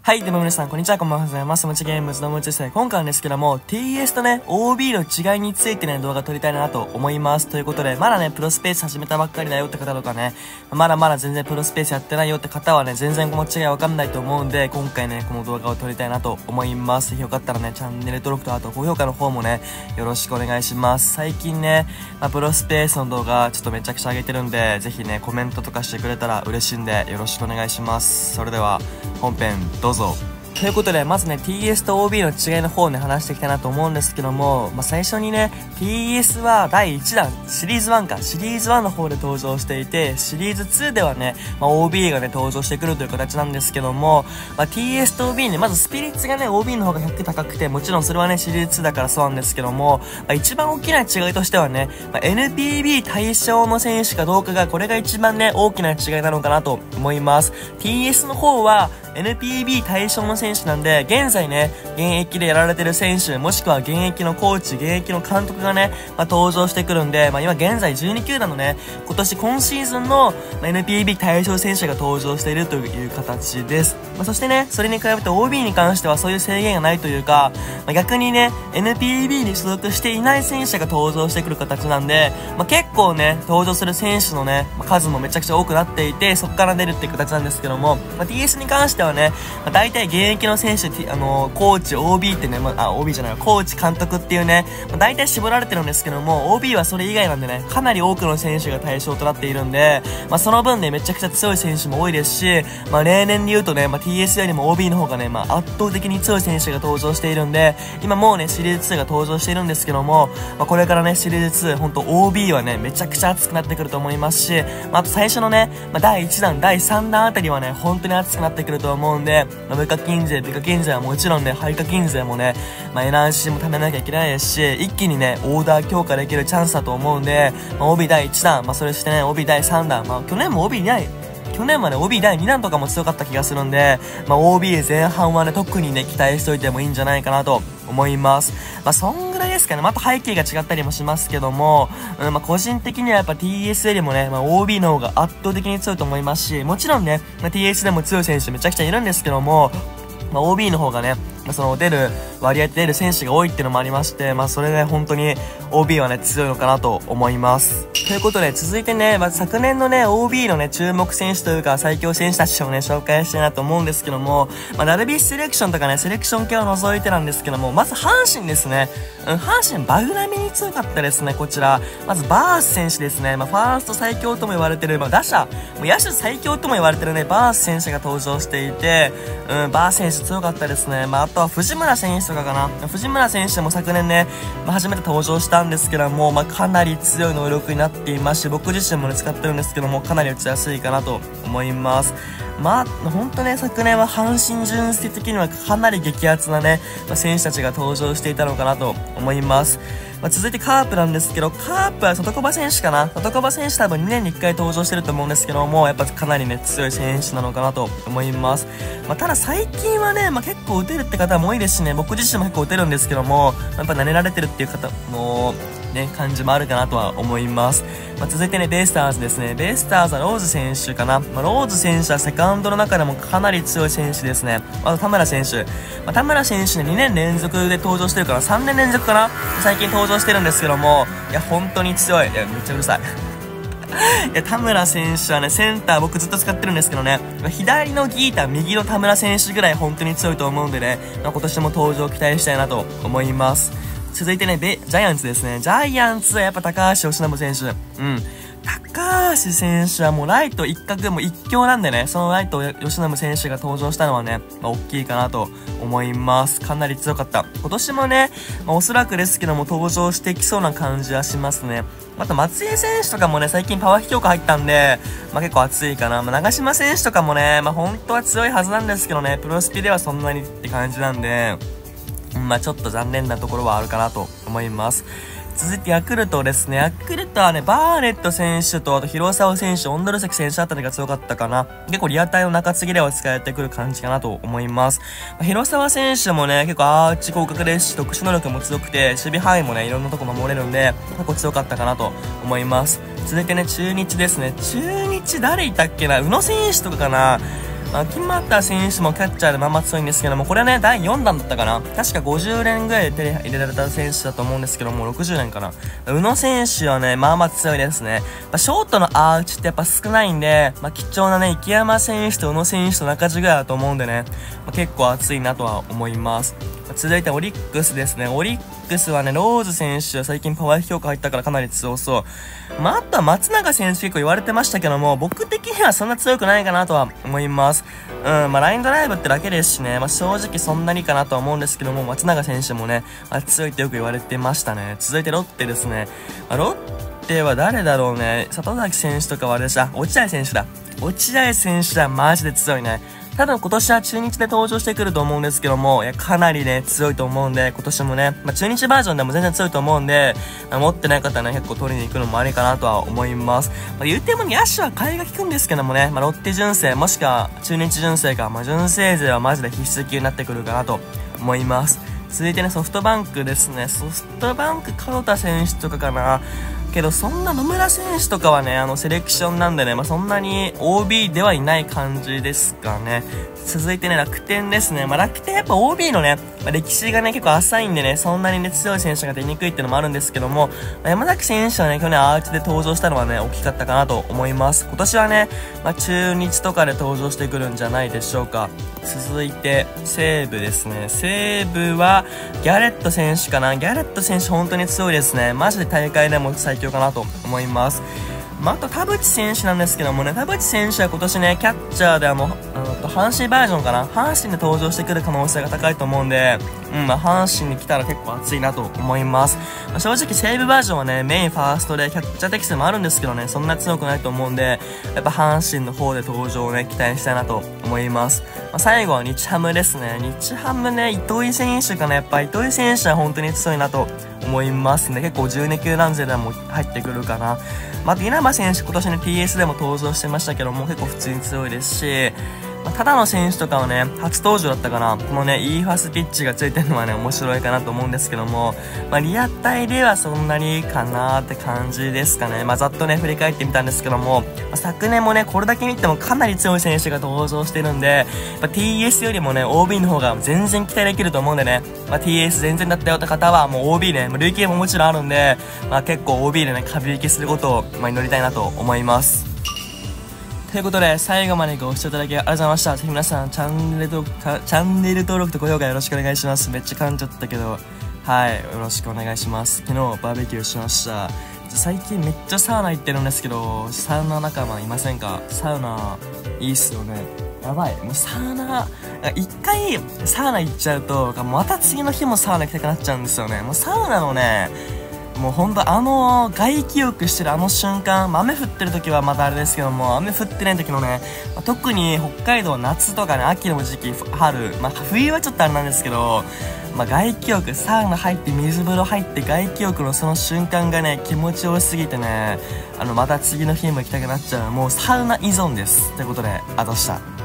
はい、でも皆さん、こんにちは、こんばんはございます。もちゲームズのもちです。今回なんですけども、TS とね、OB の違いについてね、動画撮りたいなと思います。ということで、まだね、プロスペース始めたばっかりだよって方とかね、まだ全然プロスペースやってないよって方はね、全然この違いわかんないと思うんで、今回ね、この動画を撮りたいなと思います。ぜひよかったらね、チャンネル登録とあと高評価の方もね、よろしくお願いします。最近ね、プロスペースの動画、ちょっとめちゃくちゃ上げてるんで、ぜひね、コメントとかしてくれたら嬉しいんで、よろしくお願いします。それでは、本編、どうぞ。ということで、まずね、TS と OB の違いの方をね、話していきたいなと思うんですけども、最初にね、TS は第1弾、シリーズ1の方で登場していて、シリーズ2ではね、OB がね、登場してくるという形なんですけども、TS と OB ね、まずスピリッツがね、OB の方が100高くて、もちろんそれはね、シリーズ2だからそうなんですけども、一番大きな違いとしてはね、NPB 対象の選手かどうかが、これが一番ね、大きな違いなのかなと思います。TS の方は、NPB 対象の選手なんで、現在ね、現役でやられてる選手、もしくは現役のコーチ、現役の監督がね、登場してくるんで、今現在12球団のね、今シーズンの、NPB 対象選手が登場しているという形です。そしてね、それに比べて OB に関してはそういう制限がないというか、逆にね、NPB に所属していない選手が登場してくる形なんで、結構ね、登場する選手のね、数もめちゃくちゃ多くなっていて、そこから出るっていう形なんですけども、TS に関してはね、大体現役の選手、コーチ、OB ってね、OB じゃない、コーチ、監督っていうね、大体絞られてるんですけども、OB はそれ以外なんでね、かなり多くの選手が対象となっているんで、その分ね、めちゃくちゃ強い選手も多いですし、例年で言うとね、TS よりも OB の方がね、圧倒的に強い選手が登場しているんで、今もうね、シリーズ2が登場しているんですけども、これからね、シリーズ2、ほんと OB はね、めちゃくちゃ熱くなってくると思いますし、あと最初のね、第1弾、第3弾あたりはね、本当に熱くなってくると思うんで、無課金税、美課金税はもちろんね、廃課金税もね、NRC も貯めなきゃいけないですし、一気にね、オーダー強化できるチャンスだと思うんで、OB 第1弾、それしてね、OB 第3弾、去年も OB ない、去年はね、OB 第2弾とかも強かった気がするんで、OB 前半はね、特にね、期待しといてもいいんじゃないかなと思います。そんぐらいですかね。また背景が違ったりもしますけども、個人的にはやっぱ TS よりもね、OB の方が圧倒的に強いと思いますし、もちろんね、TS でも強い選手めちゃくちゃいるんですけども、OB の方がね、割合で出る選手が多いっていうのもありまして、それで本当に OB はね、強いのかなと思います。ということで、続いてね、昨年のね、OB のね、注目選手というか、最強選手たちをね、紹介したいなと思うんですけども、ダルビッシュセレクションとかね、セレクション系を除いてなんですけども、まず阪神ですね。阪神、バグ並みに強かったですね、こちら。まず、バース選手ですね。ファースト最強とも言われてる、打者、野手最強とも言われてるね、バース選手が登場していて、バース選手強かったですね。あとは藤村選手とかかな。藤村選手も昨年ね、初めて登場したんですけども、かなり強い能力になっていますし、僕自身もね、使ってるんですけども、かなり打ちやすいかなと思います。ほんとね、昨年は阪神純正的にはかなり激アツなね、選手たちが登場していたのかなと思います。続いてカープなんですけど、カープは外小選手かな。外小選手多分2年に1回登場してると思うんですけども、やっぱかなりね、強い選手なのかなと思います。ただ最近はね、結構打てるって方も多いですしね、僕自身も結構打てるんですけども、やっぱ慣れられてるっていう方も、ね、感じもあるかなとは思います。続いてね、ベイスターズですね。ベイスターズはローズ選手かな。ローズ選手はセカンドの中でもかなり強い選手ですね。田村選手。田村選手ね、2年連続で登場してるから、3年連続かな最近登場してるんですけども、いや、本当に強い。いや、めっちゃうるさい。いや、田村選手はね、センター僕ずっと使ってるんですけどね、左のギータ、右の田村選手ぐらい本当に強いと思うんでね、今年も登場期待したいなと思います。続いてね、ジャイアンツですね。ジャイアンツはやっぱ高橋由伸選手。高橋選手はもうライト一角も一強なんでね、そのライト由伸選手が登場したのはね、大きいかなと思います。かなり強かった。今年もね、おそらくですけども登場してきそうな感じはしますね。あと松井選手とかもね、最近パワー強化入ったんで、結構熱いかな。長島選手とかもね、本当は強いはずなんですけどね、プロスピではそんなにって感じなんで、ちょっと残念なところはあるかなと思います。続いてヤクルトですね。ヤクルトはね、バーネット選手と、あと広沢選手、オンドルセク選手あたりが強かったかな。結構リアタイの中継ぎでは使えてくる感じかなと思います。広沢選手もね、結構アーチ広角ですし、特殊能力も強くて、守備範囲もね、いろんなとこ守れるんで、結構強かったかなと思います。続いてね、中日ですね。中日誰いたっけな、宇野選手とかかな。 木俣選手もキャッチャーでまあまあ強いんですけども、これはね、第4弾だったかな。確か50年ぐらいで手に入れられた選手だと思うんですけども、60年かな。宇野選手はね、まあまあ強いですね。ショートのアーチってやっぱ少ないんで、貴重なね、池山選手と宇野選手と中地ぐらいだと思うんでね、結構熱いなとは思います。続いてオリックスですね。オリックスはね、ローズ選手は最近パワー評価入ったからかなり強そう。あとは松永選手結構言われてましたけども、僕的にはそんな強くないかなとは思います。ラインドライブってだけですしね、正直そんなにかなとは思うんですけども、松永選手もね、強いってよく言われてましたね。続いてロッテですね。ロッテは誰だろうね。里崎選手とかはあれでした。落合選手だ。落合選手はマジで強いね。多分今年は中日で登場してくると思うんですけども、かなりね、強いと思うんで、今年もね、中日バージョンでも全然強いと思うんで、持ってない方はね、結構取りに行くのもありかなとは思います。言うても野手は買いが利くんですけどもね、ロッテ純正、もしくは中日純正か、純正勢はマジで必須級になってくるかなと思います。続いてね、ソフトバンクですね。ソフトバンク、門田選手とかかな。けど、そんな野村選手とかはね、セレクションなんでね、そんなに OB ではいない感じですかね。続いてね、楽天ですね。楽天やっぱ OB のね、歴史がね、結構浅いんでね、そんなにね、強い選手が出にくいっていうのもあるんですけども、山崎選手はね、去年アーチで登場したのはね、大きかったかなと思います。今年はね、中日とかで登場してくるんじゃないでしょうか。続いて、西武ですね。西武は、ギャレット選手かな。ギャレット選手本当に強いですね。マジで大会でも最強かなと思います。あと田淵選手なんですけどもね、田淵選手は今年ね、キャッチャーで阪神バージョンかな、阪神で登場してくる可能性が高いと思うんで、阪神に来たら結構熱いなと思います。正直西武バージョンはね、メインファーストでキャッチャー適性もあるんですけどね、そんな強くないと思うんで、やっぱ阪神の方で登場をね、期待したいなと思います。最後は日ハムですね。日ハムね、糸井選手かな。やっぱ糸井選手は本当に強いなと思いますね。結構12球団勢でも入ってくるかな。稲葉選手今年ね TS でも登場してましたけども、結構普通に強いですし、ただの選手とかはね、初登場だったかな。このね、イーファスピッチがついてるのはね、面白いかなと思うんですけども、リアタイではそんなにかなーって感じですかね。ざっとね、振り返ってみたんですけども、昨年もね、これだけ見てもかなり強い選手が登場してるんで、TS よりもね、OB の方が全然期待できると思うんでね、TS 全然だったよって方はもう OB ね、累計ももちろんあるんで、結構 OB でね、壁行きすることを、祈りたいなと思います。ということで、最後までご視聴いただきありがとうございました。ぜひ皆さん、チャンネル登録と高評価よろしくお願いします。めっちゃ噛んじゃったけど、はい、よろしくお願いします。昨日、バーベキューしました。最近めっちゃサウナ行ってるんですけど、サウナ仲間いませんか？サウナ、いいっすよね。やばい。もうサウナ、一回サウナ行っちゃうと、また次の日もサウナ行きたくなっちゃうんですよね。もうサウナのね、もうほんと外気浴してる瞬間、雨降ってる時はまだあれですけども、雨降ってない時のね、特に北海道夏とかね、秋の時期、春、冬はちょっとあれなんですけど、外気浴、サウナ入って水風呂入って外気浴のその瞬間がね、気持ちよすぎてね、また次の日も行きたくなっちゃう、もうサウナ依存です。ということで、あとした。